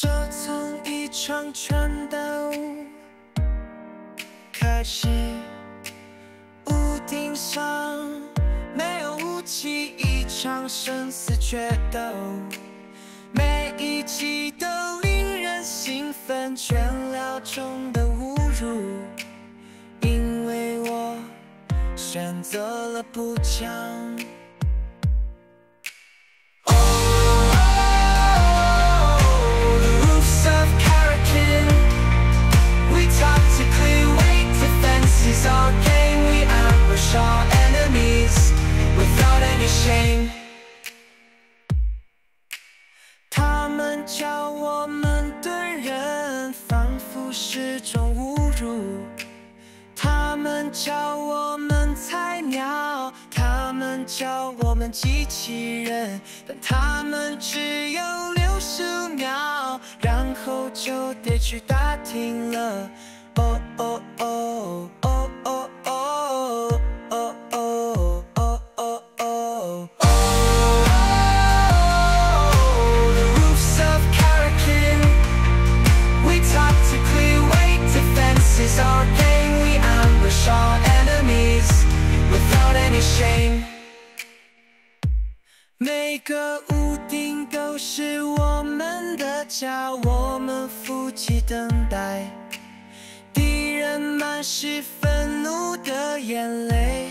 这从一场战斗开始，屋顶上没有武器，一场生死决斗，每一击都令人兴奋，倦了中的侮辱，因为我选择了不讲。Our game, we ambush our enemies without any shame. 他们叫我们对人仿佛是种侮辱，他们叫我们菜鸟，他们叫我们机器人，但他们只有60秒，然后就得去打听了。哦哦哦。Our game, we ambush our enemies without any shame. 每个屋顶都是我们的家，我们伏击等待，敌人满是愤怒的眼泪。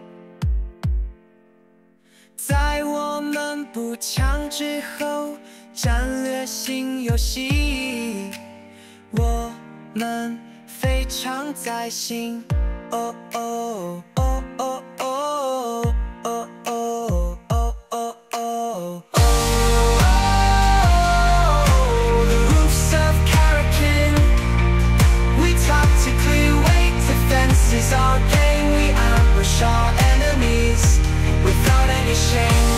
在我们步枪之后，战略性游戏，我们非常在心。哦哦哦哦哦哦哦哦哦哦。The roofs of Karakin, we tactically wait defenses. Our game, we ambush our enemies without any shame.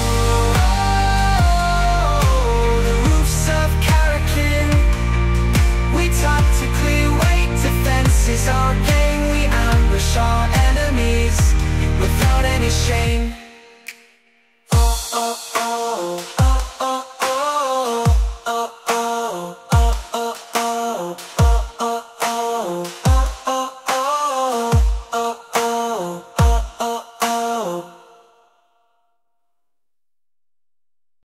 The roofs of Karakin, we tactically wait defenses. Our game, we ambush our enemies without any shame.